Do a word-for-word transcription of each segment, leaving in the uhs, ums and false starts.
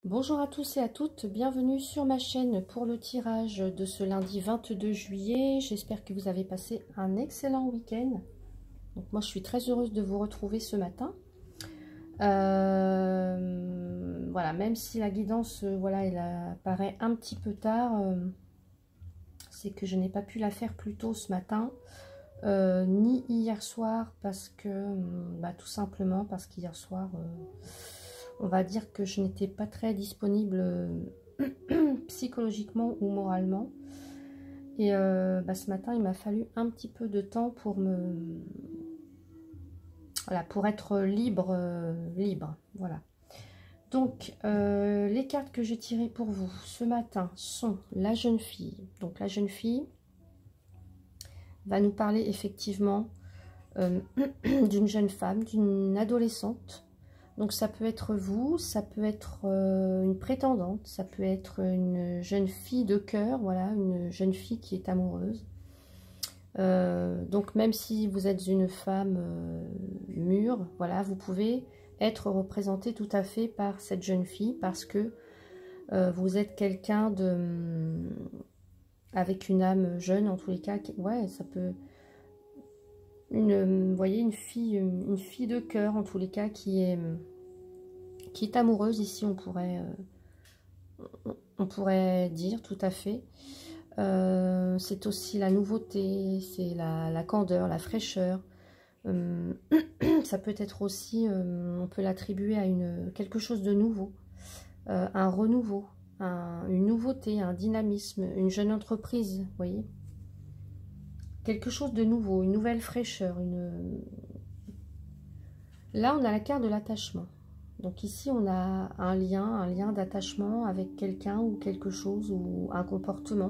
Bonjour à tous et à toutes, bienvenue sur ma chaîne pour le tirage de ce lundi vingt-deux juillet. J'espère que vous avez passé un excellent week-end. Donc moi je suis très heureuse de vous retrouver ce matin. Euh, voilà, même si la guidance, euh, voilà, elle apparaît un petit peu tard, euh, c'est que je n'ai pas pu la faire plus tôt ce matin, euh, ni hier soir, parce que, bah, tout simplement parce qu'hier soir... Euh, on va dire que je n'étais pas très disponible euh, psychologiquement ou moralement. Et euh, bah, ce matin, il m'a fallu un petit peu de temps pour me... Voilà, pour être libre. Euh, libre, voilà. Donc, euh, les cartes que j'ai tirées pour vous ce matin sont la jeune fille. Donc, la jeune fille va nous parler effectivement euh, d'une jeune femme, d'une adolescente. Donc ça peut être vous, ça peut être euh, une prétendante, ça peut être une jeune fille de cœur, voilà, une jeune fille qui est amoureuse. Euh, donc même si vous êtes une femme euh, mûre, voilà, vous pouvez être représenté tout à fait par cette jeune fille parce que euh, vous êtes quelqu'un de avec une âme jeune en tous les cas. Ouais, ça peut une, vous voyez, une fille, une fille de cœur en tous les cas qui est qui est amoureuse ici, on pourrait, euh, on pourrait dire tout à fait. Euh, c'est aussi la nouveauté, c'est la, la candeur, la fraîcheur. Euh, ça peut être aussi, euh, on peut l'attribuer à une, quelque chose de nouveau, euh, un renouveau, un, une nouveauté, un dynamisme, une jeune entreprise, vous voyez. Quelque chose de nouveau, une nouvelle fraîcheur. Une... Là, on a la carte de l'attachement. Donc ici, on a un lien, un lien d'attachement avec quelqu'un ou quelque chose ou un comportement.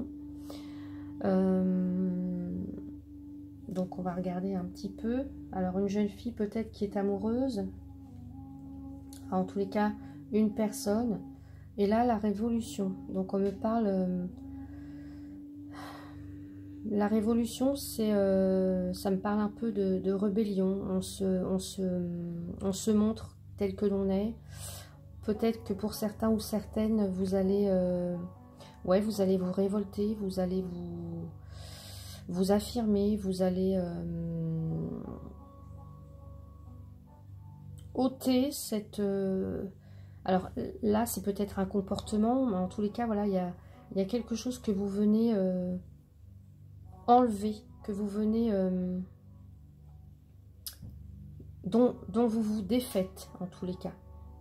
Euh, donc on va regarder un petit peu. Alors une jeune fille peut-être qui est amoureuse. Enfin, en tous les cas, une personne. Et là, la révolution. Donc on me parle... Euh, la révolution, c'est, euh, ça me parle un peu de, de rébellion. On se, on, se, on se montre tel que l'on est. Peut-être que pour certains ou certaines, vous allez, euh, ouais, vous allez vous révolter, vous allez vous, vous affirmer, vous allez euh, ôter cette... Euh, alors là, c'est peut-être un comportement, mais en tous les cas, voilà, il y a, il y a quelque chose que vous venez euh, enlever, que vous venez... Euh, dont, dont vous vous défaites, en tous les cas.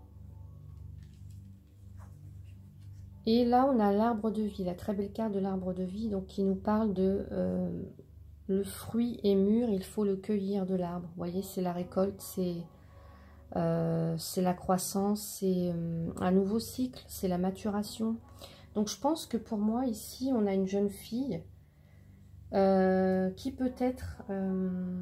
Et là, on a l'arbre de vie, la très belle carte de l'arbre de vie, donc qui nous parle de euh, le fruit est mûr, il faut le cueillir de l'arbre. Vous voyez, c'est la récolte, c'est euh, c'est la croissance, c'est euh, un nouveau cycle, c'est la maturation. Donc, je pense que pour moi, ici, on a une jeune fille euh, qui peut être... Euh,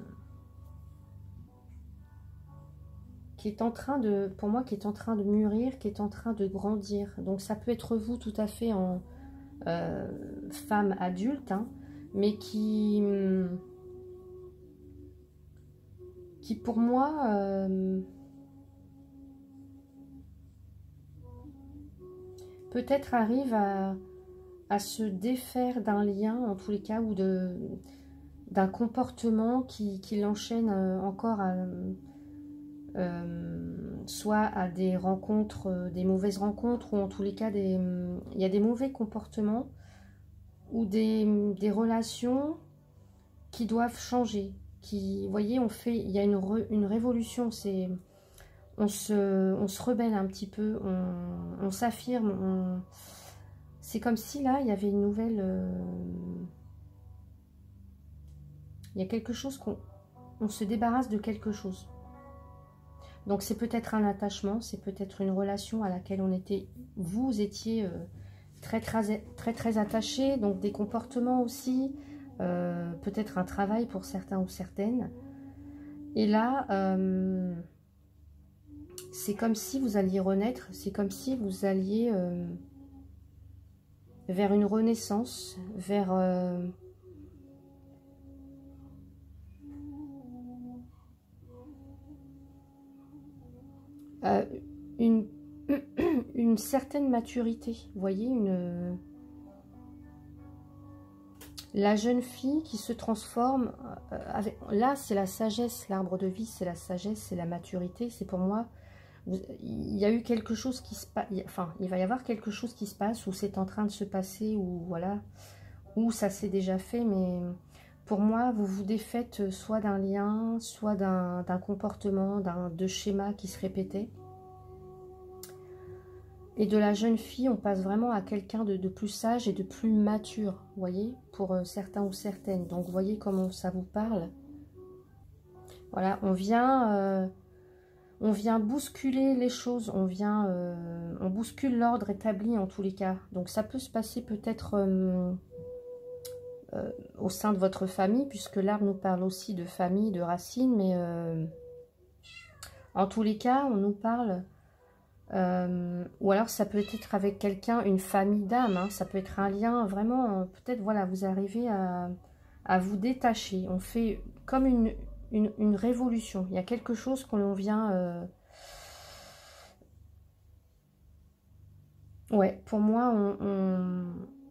qui est en train de, pour moi, qui est en train de mûrir, qui est en train de grandir. Donc ça peut être vous tout à fait en euh, femme adulte, hein, mais qui, qui pour moi, euh, peut-être arrive à, à se défaire d'un lien, en tous les cas, ou de d'un comportement qui, qui l'enchaîne encore à... Euh, soit à des rencontres, euh, des mauvaises rencontres, ou en tous les cas, des, il y a des mauvais comportements ou des, des relations qui doivent changer. Qui, vous voyez, on fait, il y a une, re, une révolution, c'est, on se, on se rebelle un petit peu, on, on s'affirme, c'est comme si là, il y avait une nouvelle... Euh, il y a quelque chose qu'on on se débarrasse de quelque chose. Donc c'est peut-être un attachement, c'est peut-être une relation à laquelle on était, vous étiez euh, très, très très très attaché, donc des comportements aussi, euh, peut-être un travail pour certains ou certaines. Et là, euh, c'est comme si vous alliez renaître, c'est comme si vous alliez euh, vers une renaissance, vers... Euh, euh, une une certaine maturité. Vous voyez, une... La jeune fille qui se transforme, euh, avec, là c'est la sagesse, l'arbre de vie c'est la sagesse, c'est la maturité, c'est pour moi, vous, il y a eu quelque chose qui se passe, enfin il va y avoir quelque chose qui se passe, ou c'est en train de se passer, ou voilà, ou ça s'est déjà fait, mais pour moi vous vous défaites soit d'un lien, soit d'un d'un comportement, d'un de schéma qui se répétait. Et de la jeune fille, on passe vraiment à quelqu'un de, de plus sage et de plus mature, vous voyez, pour euh, certains ou certaines. Donc, vous voyez comment ça vous parle. Voilà, on vient, euh, on vient bousculer les choses, on vient, euh, on bouscule l'ordre établi en tous les cas. Donc, ça peut se passer peut-être euh, euh, au sein de votre famille, puisque l'arbre nous parle aussi de famille, de racines, mais euh, en tous les cas, on nous parle... Euh, ou alors ça peut être avec quelqu'un, une famille d'âme, hein, ça peut être un lien vraiment, euh, peut-être voilà, vous arrivez à, à vous détacher, on fait comme une, une, une révolution, il y a quelque chose qu'on vient, euh... ouais, pour moi on, on,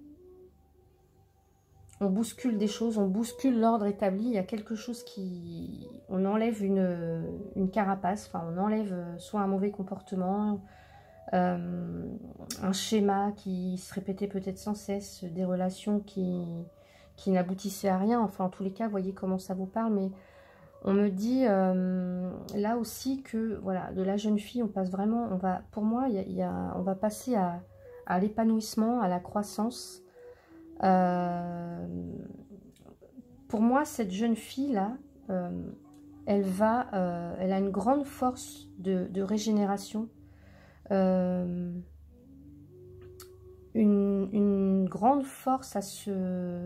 on bouscule des choses, on bouscule l'ordre établi, il y a quelque chose qui, on enlève une, une carapace, enfin on enlève soit un mauvais comportement, Euh, un schéma qui se répétait peut-être sans cesse, des relations qui, qui n'aboutissaient à rien. Enfin, en tous les cas, vous voyez comment ça vous parle. Mais on me dit euh, là aussi que, voilà, de la jeune fille, on passe vraiment, on va, pour moi, il y a, il y a, on va passer à, à l'épanouissement, à la croissance. Euh, pour moi, cette jeune fille-là, euh, elle va, euh, elle a une grande force de, de régénération. Euh, une, une grande force à se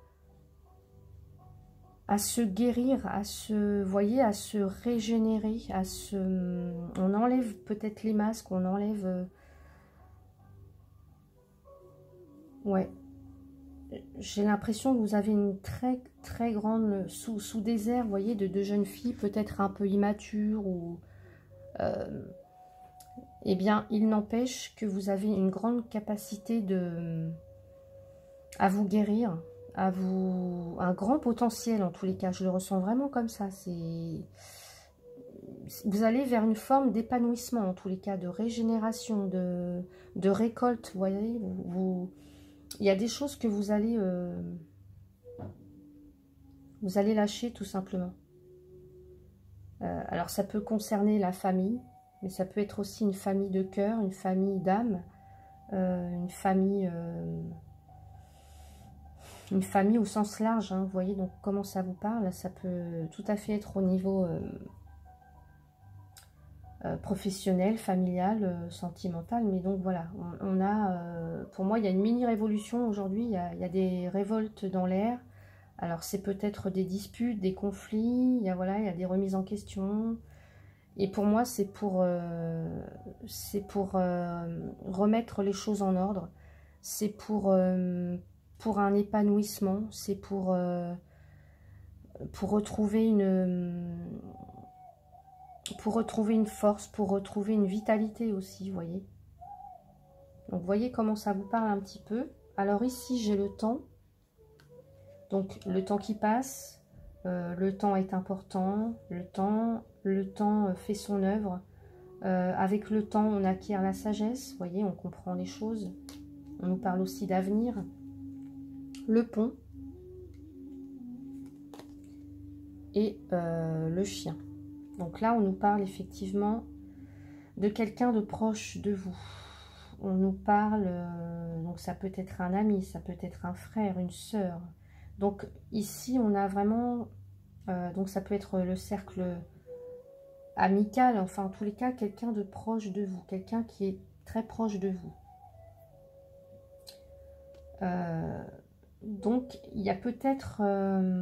à se guérir, à se, voyez, à se régénérer, à se, on enlève peut-être les masques, on enlève, euh, ouais, j'ai l'impression que vous avez une très très grande, sous, sous désert, vous voyez, de deux jeunes filles, peut-être un peu immatures, ou, euh, eh bien, il n'empêche que vous avez une grande capacité de, à vous guérir, à vous, un grand potentiel en tous les cas, je le ressens vraiment comme ça, c'est, vous allez vers une forme d'épanouissement en tous les cas, de régénération, de, de récolte, vous voyez, vous, vous, il y a des choses que vous allez, euh, vous allez lâcher tout simplement. Euh, alors ça peut concerner la famille, mais ça peut être aussi une famille de cœur, une famille d'âme, euh, une famille... Euh, une famille au sens large, hein, vous voyez donc comment ça vous parle, ça peut tout à fait être au niveau euh, euh, professionnel, familial, euh, sentimental, mais donc voilà, on, on a, euh, pour moi il y a une mini-révolution aujourd'hui, il, il y a des révoltes dans l'air, alors c'est peut-être des disputes, des conflits, il y a, voilà, il y a des remises en question, et pour moi c'est pour, euh, c'est pour euh, remettre les choses en ordre, c'est pour... Euh, pour un épanouissement, c'est pour, euh, pour retrouver une pour retrouver une force, pour retrouver une vitalité aussi, vous voyez. Donc, vous voyez comment ça vous parle un petit peu. Alors ici, j'ai le temps. Donc, le temps qui passe, euh, le temps est important, le temps, le temps fait son œuvre. Euh, avec le temps, on acquiert la sagesse, vous voyez, on comprend les choses. On nous parle aussi d'avenir. Le pont et euh, le chien. Donc là, on nous parle effectivement de quelqu'un de proche de vous. On nous parle, euh, donc ça peut être un ami, ça peut être un frère, une sœur. Donc ici, on a vraiment, euh, donc ça peut être le cercle amical, enfin en tous les cas, quelqu'un de proche de vous, quelqu'un qui est très proche de vous. Euh, donc il y a peut-être... Euh,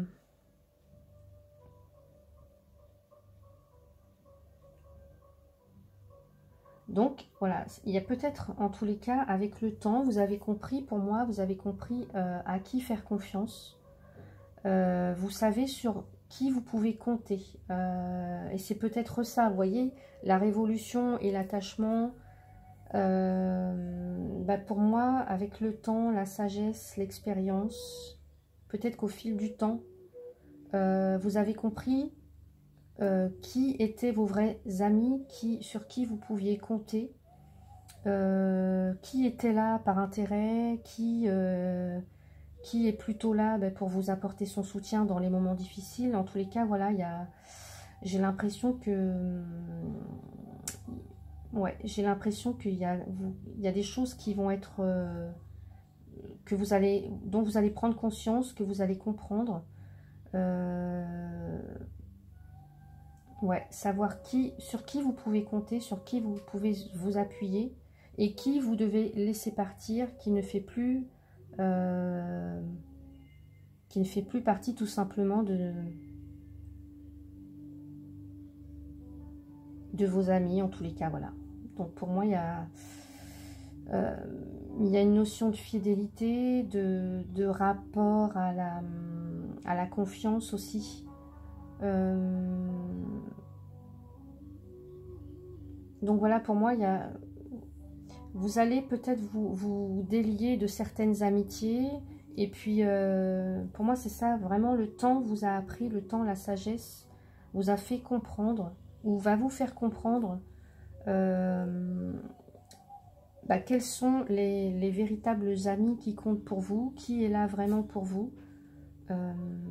Donc, voilà, il y a peut-être, en tous les cas, avec le temps, vous avez compris, pour moi, vous avez compris euh, à qui faire confiance. Euh, vous savez sur qui vous pouvez compter. Euh, et c'est peut-être ça, vous voyez, la révolution et l'attachement, Euh, bah pour moi, avec le temps, la sagesse, l'expérience, peut-être qu'au fil du temps, euh, vous avez compris euh, qui étaient vos vrais amis, qui, sur qui vous pouviez compter, euh, qui était là par intérêt, qui, euh, qui est plutôt là bah, pour vous apporter son soutien dans les moments difficiles. En tous les cas, voilà, il y a, j'ai l'impression que... Ouais, j'ai l'impression qu'il y a, il y a des choses qui vont être, euh, que vous allez, dont vous allez prendre conscience, que vous allez comprendre. Euh, ouais, savoir qui, sur qui vous pouvez compter, sur qui vous pouvez vous appuyer et qui vous devez laisser partir, qui ne fait plus, euh, qui ne fait plus partie tout simplement de, de vos amis, en tous les cas, voilà. Donc pour moi, il y a, euh, il y a une notion de fidélité, de, de rapport à la, à la confiance aussi. Euh, donc voilà, pour moi, il y a, vous allez peut-être vous, vous délier de certaines amitiés. Et puis, euh, pour moi, c'est ça, vraiment, le temps vous a appris, le temps, la sagesse, vous a fait comprendre, ou va vous faire comprendre euh, bah, quels sont les, les véritables amis qui comptent pour vous, qui est là vraiment pour vous. Euh,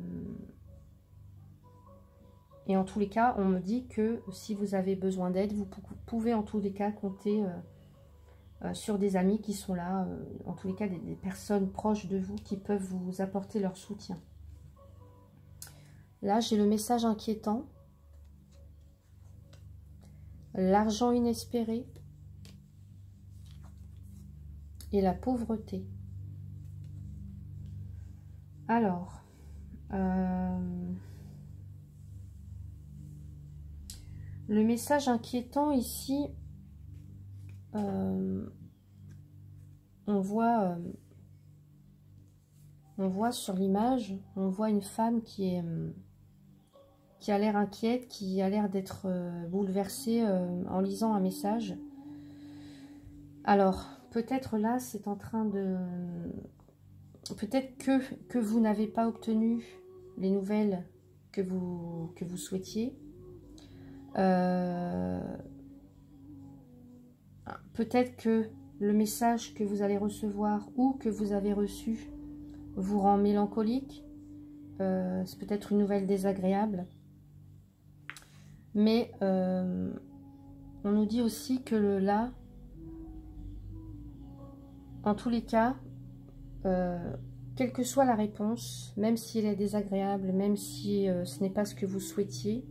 et en tous les cas, on me dit que si vous avez besoin d'aide, vous pouvez en tous les cas compter euh, euh, sur des amis qui sont là, euh, en tous les cas des, des personnes proches de vous qui peuvent vous apporter leur soutien. Là, j'ai le message inquiétant. L'argent inespéré et la pauvreté. Alors, euh, le message inquiétant ici, euh, on voit, euh, on voit sur l'image, on voit une femme qui est, euh, qui a l'air inquiète, qui a l'air d'être euh, bouleversée euh, en lisant un message. Alors, peut-être là, c'est en train de... Peut-être que, que vous n'avez pas obtenu les nouvelles que vous, que vous souhaitiez. Euh, peut-être que le message que vous allez recevoir ou que vous avez reçu vous rend mélancolique. Euh, c'est peut-être une nouvelle désagréable. Mais euh, on nous dit aussi que le là, en tous les cas, euh, quelle que soit la réponse, même si elle est désagréable, même si euh, ce n'est pas ce que vous souhaitiez,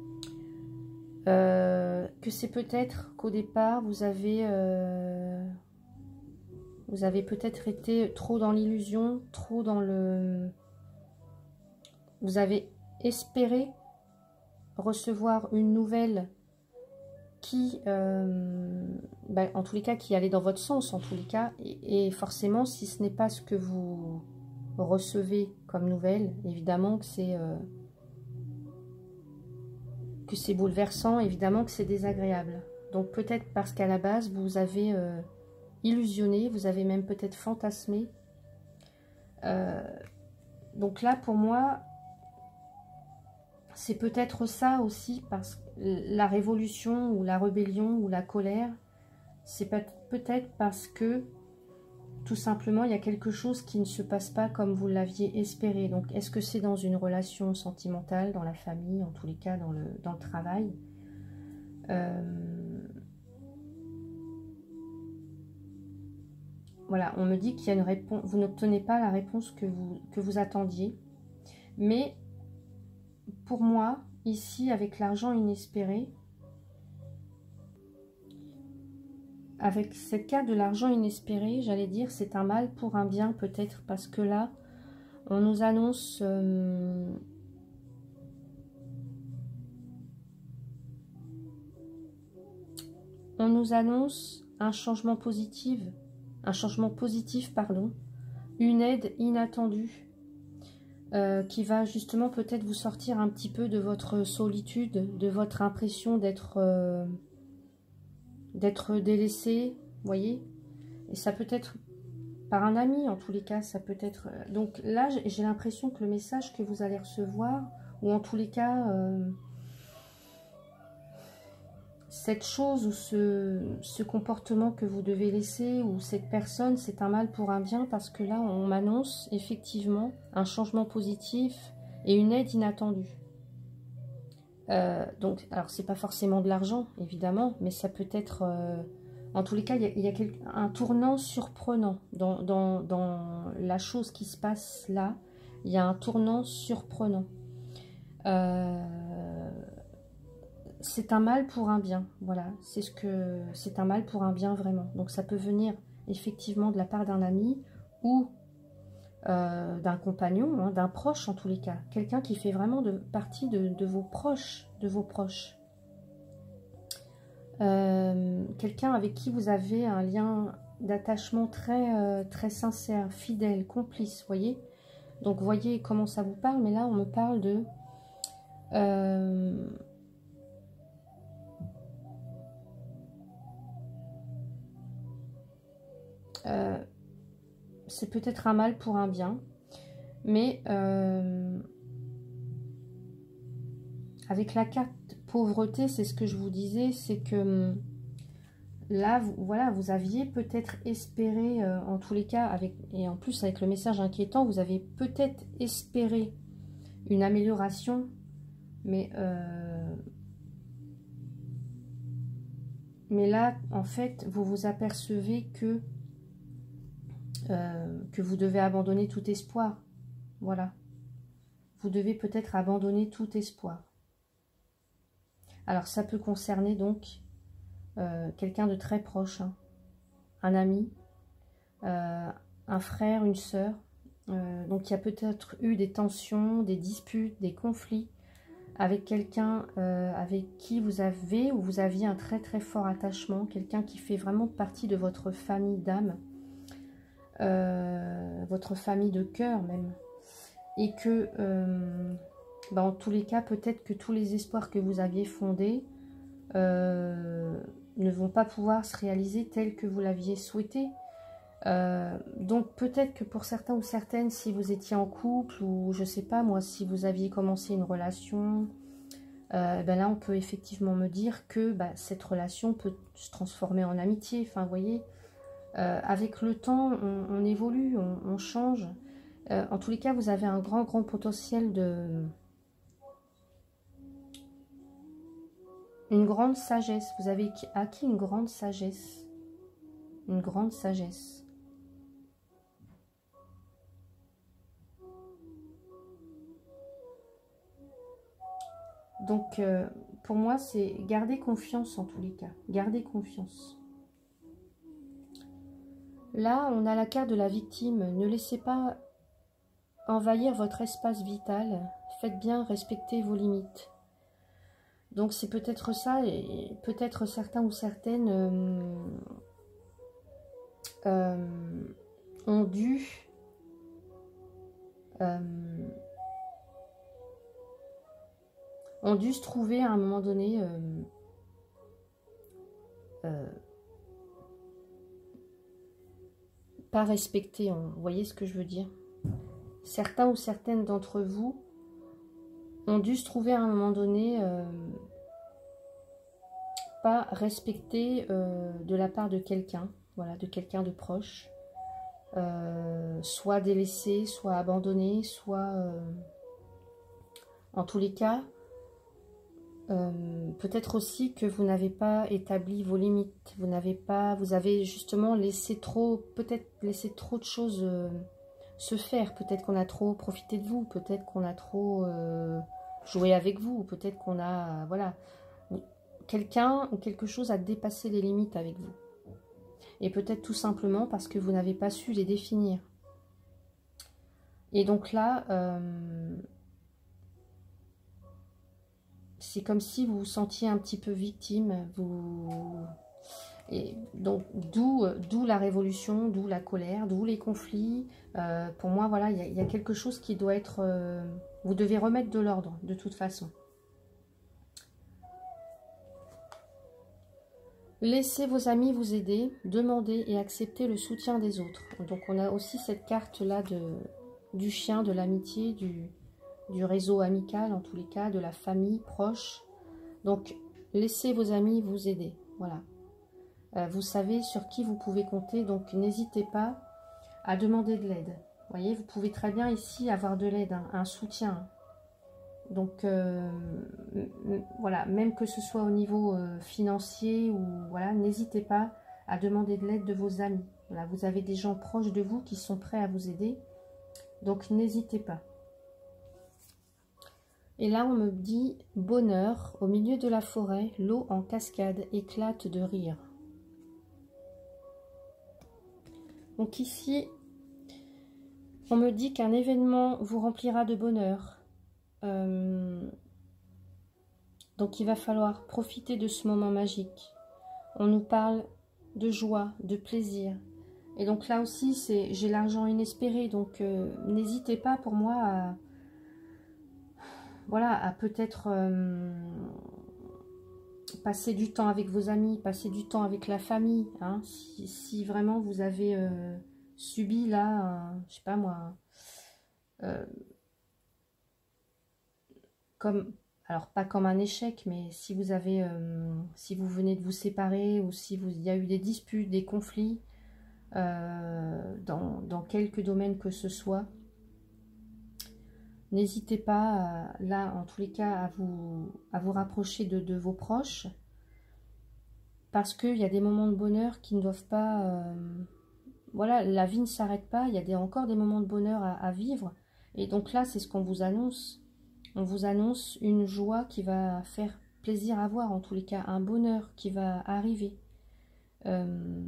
euh, que c'est peut-être qu'au départ, vous avez, euh, vous avez peut-être été trop dans l'illusion, trop dans le... Vous avez espéré recevoir une nouvelle qui, euh, bah, en tous les cas, qui allait dans votre sens, en tous les cas, et, et forcément, si ce n'est pas ce que vous recevez comme nouvelle, évidemment que c'est euh, que c'est bouleversant, évidemment que c'est désagréable. Donc peut-être parce qu'à la base, vous avez euh, illusionné, vous avez même peut-être fantasmé. Euh, donc là, pour moi, c'est peut-être ça aussi, parce que la révolution ou la rébellion ou la colère, c'est peut-être parce que tout simplement il y a quelque chose qui ne se passe pas comme vous l'aviez espéré. Donc est-ce que c'est dans une relation sentimentale, dans la famille, en tous les cas dans le, dans le travail, euh, voilà, on me dit qu'il y a une réponse, vous n'obtenez pas la réponse que vous, que vous attendiez, mais pour moi, ici, avec l'argent inespéré, avec cette carte de l'argent inespéré, j'allais dire, c'est un mal pour un bien, peut-être, parce que là, on nous annonce... Euh, on nous annonce un changement positif, un changement positif, pardon, une aide inattendue, Euh, qui va justement peut-être vous sortir un petit peu de votre solitude, de votre impression d'être euh, d'être délaissé, voyez. Et ça peut être par un ami, en tous les cas, ça peut être... Donc là, j'ai l'impression que le message que vous allez recevoir, ou en tous les cas, euh, cette chose ou ce, ce comportement que vous devez laisser, ou cette personne, c'est un mal pour un bien, parce que là, on m'annonce effectivement un changement positif et une aide inattendue. Euh, donc, alors, c'est pas forcément de l'argent, évidemment, mais ça peut être... Euh, en tous les cas, il y a, il y a quelque, un tournant surprenant dans, dans, dans la chose qui se passe là. Il y a un tournant surprenant. Euh, c'est un mal pour un bien. Voilà, c'est ce que c'est un mal pour un bien vraiment. Donc ça peut venir effectivement de la part d'un ami ou euh, d'un compagnon, hein, d'un proche en tous les cas. Quelqu'un qui fait vraiment de, partie de, de vos proches, de vos proches. Euh, quelqu'un avec qui vous avez un lien d'attachement très, euh, très sincère, fidèle, complice, voyez. Donc, voyez comment ça vous parle, mais là, on me parle de... Euh, euh, c'est peut-être un mal pour un bien, mais euh, avec la carte pauvreté, c'est ce que je vous disais, c'est que... Là, vous, voilà, vous aviez peut-être espéré, euh, en tous les cas, avec, et en plus avec le message inquiétant, vous avez peut-être espéré une amélioration, mais, euh, mais là, en fait, vous vous apercevez que, euh, que vous devez abandonner tout espoir. Voilà. Vous devez peut-être abandonner tout espoir. Alors, ça peut concerner donc euh, quelqu'un de très proche, hein, un ami, euh, un frère, une sœur. Euh, donc il y a peut-être eu des tensions, des disputes, des conflits avec quelqu'un euh, avec qui vous avez ou vous aviez un très très fort attachement, quelqu'un qui fait vraiment partie de votre famille d'âme, euh, votre famille de cœur même, et que euh, bah, en tous les cas peut-être que tous les espoirs que vous aviez fondés euh, ne vont pas pouvoir se réaliser tels que vous l'aviez souhaité. Euh, donc peut-être que pour certains ou certaines, si vous étiez en couple ou je sais pas moi, si vous aviez commencé une relation, euh, ben là on peut effectivement me dire que bah, cette relation peut se transformer en amitié. Enfin vous voyez, euh, avec le temps on, on évolue, on, on change. Euh, en tous les cas vous avez un grand grand potentiel de... Une grande sagesse, vous avez acquis une grande sagesse. Une grande sagesse. Donc, euh, pour moi, c'est garder confiance en tous les cas. Garder confiance. Là, on a la carte de la victime. Ne laissez pas envahir votre espace vital. Faites bien respecter vos limites. Donc, c'est peut-être ça, et peut-être certains ou certaines euh, euh, ont dû... Euh, ont dû se trouver à un moment donné euh, euh, pas respectés. Vous voyez ce que je veux dire? Certains ou certaines d'entre vous ont dû se trouver à un moment donné euh, pas respectés euh, de la part de quelqu'un, voilà, de quelqu'un de proche, euh, soit délaissé, soit abandonné, soit euh, en tous les cas, Euh, peut-être aussi que vous n'avez pas établi vos limites, vous n'avez pas, vous avez justement laissé trop, peut-être laissé trop de choses euh, se faire, peut-être qu'on a trop profité de vous, peut-être qu'on a trop euh, joué avec vous, peut-être qu'on a, euh, voilà, quelqu'un ou quelque chose a dépassé les limites avec vous. Et peut-être tout simplement parce que vous n'avez pas su les définir. Et donc là, euh, c'est comme si vous vous sentiez un petit peu victime. Vous... Et donc, d'où d'où la révolution, d'où la colère, d'où les conflits. Euh, pour moi, voilà, il y, y a quelque chose qui doit être... Euh, vous devez remettre de l'ordre, de toute façon. Laissez vos amis vous aider, demandez et acceptez le soutien des autres. Donc on a aussi cette carte-là de du chien, de l'amitié, du, du réseau amical en tous les cas, de la famille proche. Donc laissez vos amis vous aider, voilà. Euh, vous savez sur qui vous pouvez compter, donc n'hésitez pas à demander de l'aide. Vous voyez, vous pouvez très bien ici avoir de l'aide, hein, un soutien. Donc euh, voilà, même que ce soit au niveau euh, financier ou voilà, n'hésitez pas à demander de l'aide de vos amis. Voilà, vous avez des gens proches de vous qui sont prêts à vous aider, donc n'hésitez pas. Et là on me dit bonheur, au milieu de la forêt, l'eau en cascade éclate de rire. Donc ici, on me dit qu'un événement vous remplira de bonheur. Euh, donc il va falloir profiter de ce moment magique. On nous parle de joie, de plaisir. Et donc là aussi, c'est j'ai l'argent inespéré. Donc euh, n'hésitez pas pour moi à, voilà, à peut-être euh, passer du temps avec vos amis, passer du temps avec la famille. Hein, si, si vraiment vous avez euh, subi là, euh, je sais pas moi... Euh, comme, alors pas comme un échec, mais si vous avez, euh, si vous venez de vous séparer ou si vous, il y a eu des disputes, des conflits euh, dans, dans quelques domaines que ce soit, n'hésitez pas, à, là en tous les cas, à vous, à vous rapprocher de, de vos proches, parce qu'il y a des moments de bonheur qui ne doivent pas, euh, voilà, la vie ne s'arrête pas, il y a des, encore des moments de bonheur à, à vivre, et donc là c'est ce qu'on vous annonce. On vous annonce une joie qui va faire plaisir à voir, en tous les cas, un bonheur qui va arriver. Euh,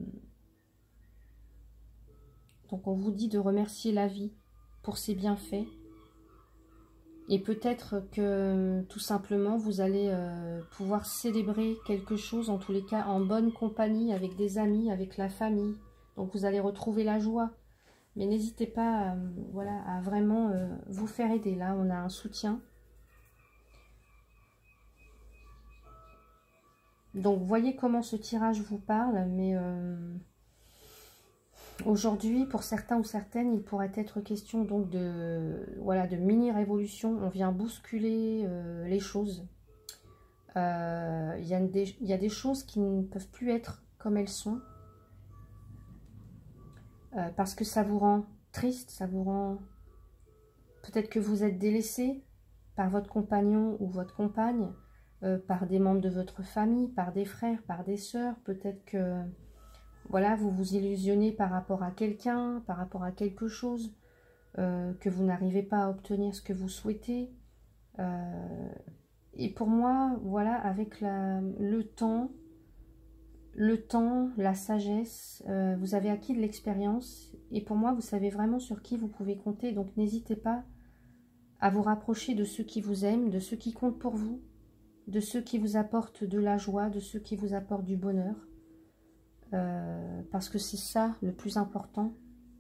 donc on vous dit de remercier la vie pour ses bienfaits. Et peut-être que tout simplement vous allez euh, pouvoir célébrer quelque chose, en tous les cas en bonne compagnie, avec des amis, avec la famille. Donc vous allez retrouver la joie. Mais n'hésitez pas euh, voilà, à vraiment euh, vous faire aider. Là, on a un soutien. Donc, voyez comment ce tirage vous parle, mais euh, aujourd'hui, pour certains ou certaines, il pourrait être question donc de, voilà, de mini-révolution. On vient bousculer euh, les choses. Euh, il y a des, il y a des choses qui ne peuvent plus être comme elles sont. Euh, parce que ça vous rend triste, ça vous rend... Peut-être que vous êtes délaissé par votre compagnon ou votre compagne, Euh, par des membres de votre famille, par des frères, par des sœurs. Peut-être que voilà, vous vous illusionnez par rapport à quelqu'un, par rapport à quelque chose, euh, que vous n'arrivez pas à obtenir ce que vous souhaitez. Euh, et pour moi, voilà, avec la, le temps, le temps, la sagesse, euh, vous avez acquis de l'expérience. Et pour moi, vous savez vraiment sur qui vous pouvez compter. Donc n'hésitez pas à vous rapprocher de ceux qui vous aiment, de ceux qui comptent pour vous, de ceux qui vous apportent de la joie, de ceux qui vous apportent du bonheur. Euh, parce que c'est ça le plus important.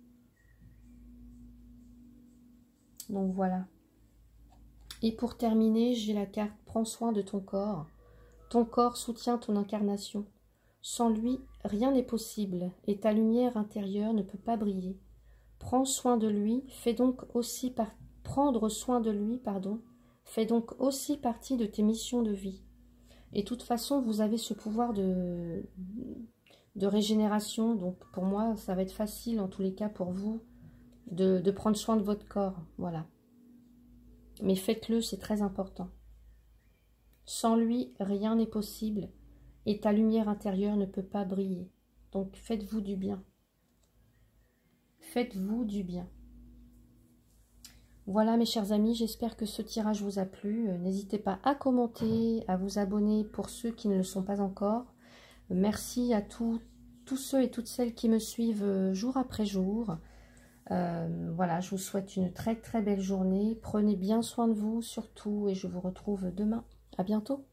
Donc voilà. Et pour terminer, j'ai la carte « Prends soin de ton corps ». Ton corps soutient ton incarnation. Sans lui, rien n'est possible et ta lumière intérieure ne peut pas briller. Prends soin de lui, fais donc aussi par... prendre soin de lui, pardon, fait donc aussi partie de tes missions de vie. Et de toute façon, vous avez ce pouvoir de, de régénération. Donc pour moi, ça va être facile en tous les cas pour vous de, de prendre soin de votre corps. Voilà. Mais faites-le, c'est très important. Sans lui, rien n'est possible. Et ta lumière intérieure ne peut pas briller. Donc faites-vous du bien. Faites-vous du bien. Voilà mes chers amis, j'espère que ce tirage vous a plu. N'hésitez pas à commenter, à vous abonner pour ceux qui ne le sont pas encore. Merci à tous, tous ceux et toutes celles qui me suivent jour après jour. Euh, voilà, je vous souhaite une très très belle journée. Prenez bien soin de vous surtout et je vous retrouve demain. À bientôt.